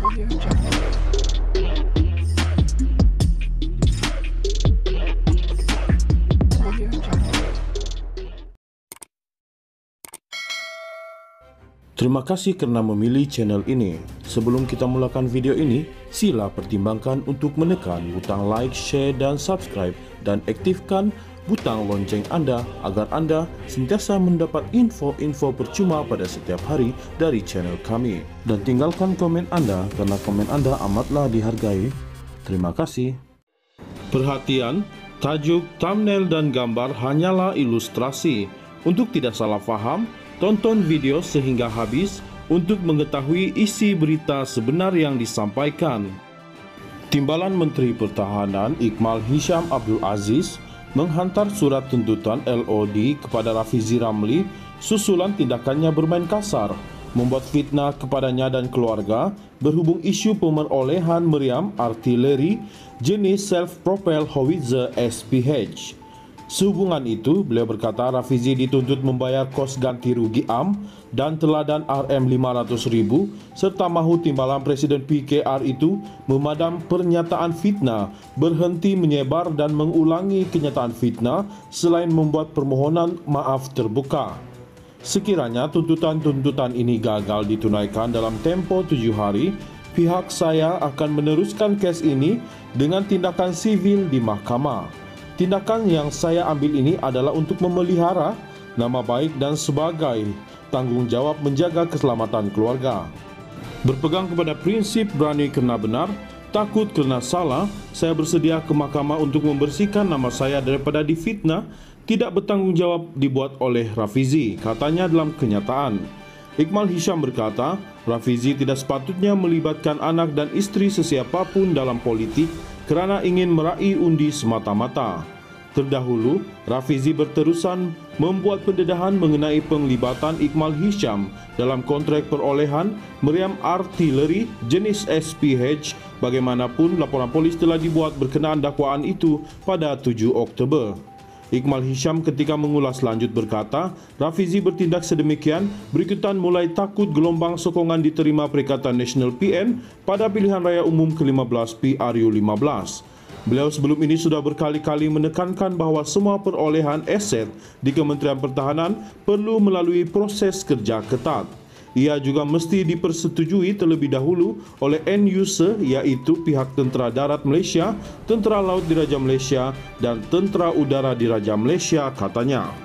Terima kasih karena memilih channel ini. Sebelum kita mulakan video ini, sila pertimbangkan untuk menekan butang like, share, dan subscribe, dan aktifkan butang lonceng Anda agar Anda sentiasa mendapat info-info percuma pada setiap hari dari channel kami. Dan tinggalkan komen Anda karena komen Anda amatlah dihargai. Terima kasih. Perhatian, tajuk, thumbnail, dan gambar hanyalah ilustrasi. Untuk tidak salah faham, tonton video sehingga habis untuk mengetahui isi berita sebenar yang disampaikan. Timbalan Menteri Pertahanan Iqmal Hisham Abdul Aziz menghantar surat tuntutan LOD kepada Rafizi Ramli susulan tindakannya bermain kasar, membuat fitnah kepadanya dan keluarga berhubung isu pemerolehan meriam artileri jenis self-propelled howitzer SPH. Sehubungan itu, beliau berkata Rafizi dituntut membayar kos ganti rugi AM dan teladan RM500.000 serta mahu timbalan Presiden PKR itu memadam pernyataan fitnah, berhenti menyebar dan mengulangi kenyataan fitnah selain membuat permohonan maaf terbuka. Sekiranya tuntutan-tuntutan ini gagal ditunaikan dalam tempo 7 hari, pihak saya akan meneruskan kes ini dengan tindakan sivil di mahkamah. Tindakan yang saya ambil ini adalah untuk memelihara nama baik dan sebagai tanggung jawab menjaga keselamatan keluarga. Berpegang kepada prinsip berani kerana benar, takut kerana salah, saya bersedia ke mahkamah untuk membersihkan nama saya daripada difitnah, tidak bertanggung jawab dibuat oleh Rafizi, katanya dalam kenyataan. Iqmal Hisham berkata, Rafizi tidak sepatutnya melibatkan anak dan isteri sesiapapun dalam politik kerana ingin meraih undi semata-mata. Terdahulu, Rafizi berterusan membuat pendedahan mengenai penglibatan Iqmal Hisham dalam kontrak perolehan meriam artileri jenis SPH. Bagaimanapun, laporan polis telah dibuat berkenaan dakwaan itu pada 7 Oktober. Iqmal Hisham ketika mengulas lanjut berkata, Rafizi bertindak sedemikian berikutan mulai takut gelombang sokongan diterima Perikatan Nasional PN pada pilihan raya umum ke-15 PRU15. Beliau sebelum ini sudah berkali-kali menekankan bahawa semua perolehan aset di Kementerian Pertahanan perlu melalui proses kerja ketat. Ia juga mesti dipersetujui terlebih dahulu oleh end user iaitu pihak Tentera Darat Malaysia, Tentera Laut Diraja Malaysia dan Tentera Udara Diraja Malaysia, katanya.